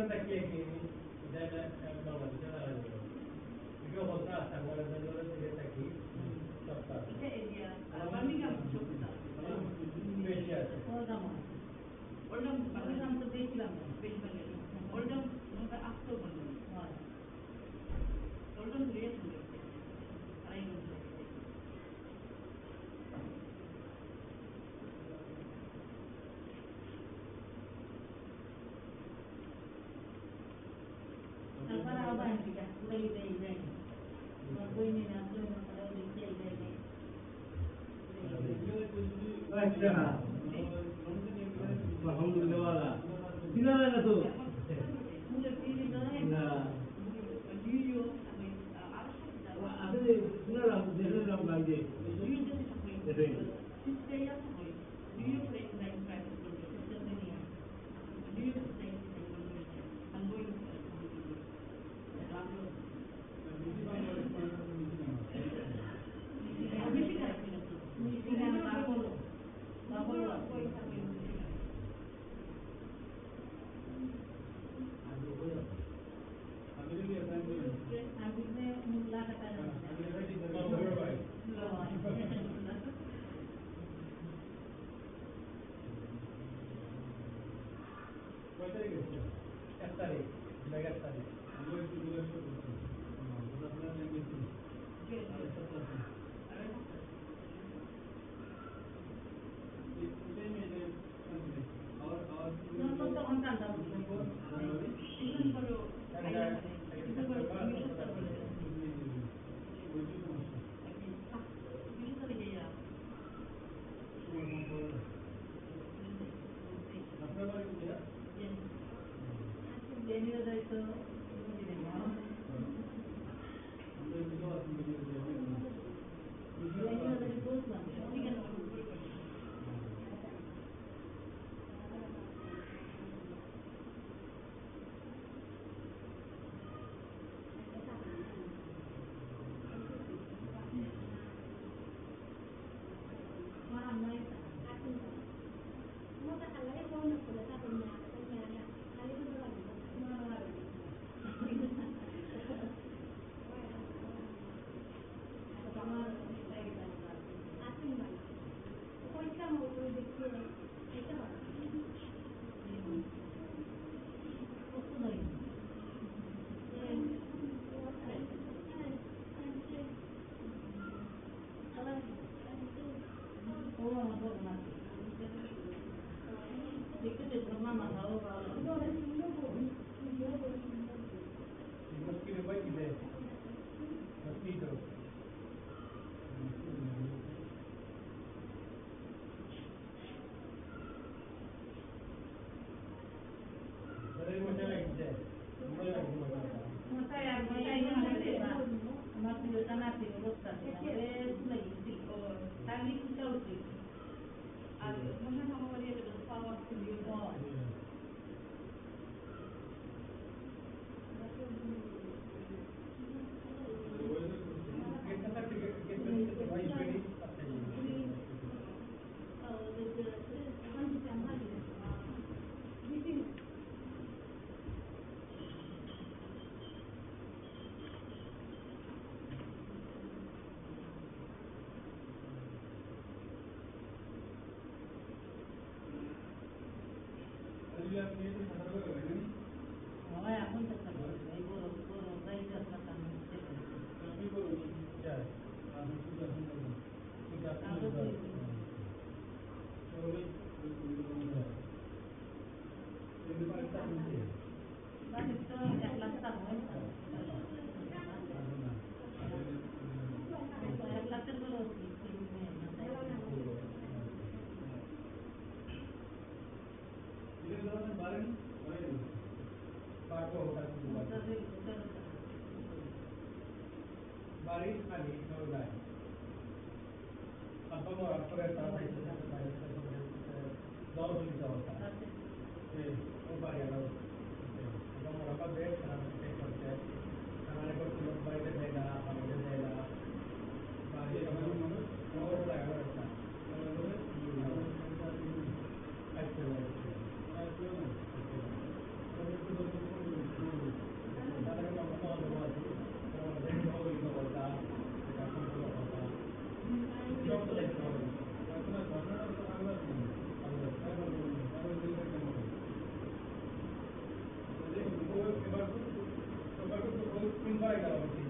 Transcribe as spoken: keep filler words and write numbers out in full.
aquí aquí ya no no ya nada yo otra hasta guardando lo que está aquí 이제 애기야. 아빠미가 좋다. 메시아 뭐가만. 얼른 많은 사람도 베이시랑 베이시랑 얼른 뭔가 악도 보는. 얼른 그래야 된대. 아이고. Para apa yang kita beli beli beli. Beli ni nak beli kalau beli beli beli. अच्छा alhamdulillah gimana lah tu nah ada ni gimana lah jadi dalam lagi jadi Thank you. करावं